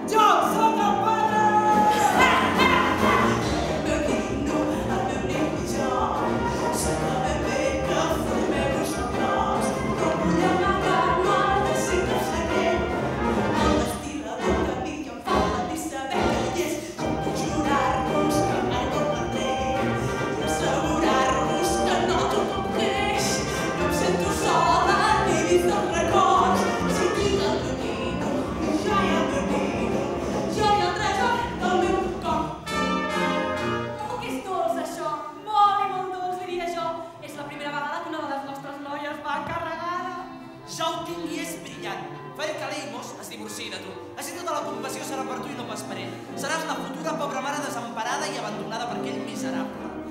Jo sóc el pare! El meu nen i jo som el bebè que formem uns noms. No vull amagar-me de secret secret. El vestilador que a mi em fa patir saber que hi és. Com puc jurar-vos que mai no perdré i assegurar-vos que no tothom creix. No em sento sola ni dins dels records. Si tinc el meu nino i jo i el meu nino, jo i el tresor del meu cor. Oh, que és dolç, això! Molt i molt dolç, diria jo. És la primera vegada que una de les nostres noies va encarregada. Ja ho tinc i és brillant. Faré que l'Amos es divorciï de tu. Així tota la compassió serà per tu i no pas per ell. Seràs la futura pobra mare desemparada i abandonada per aquell miserable.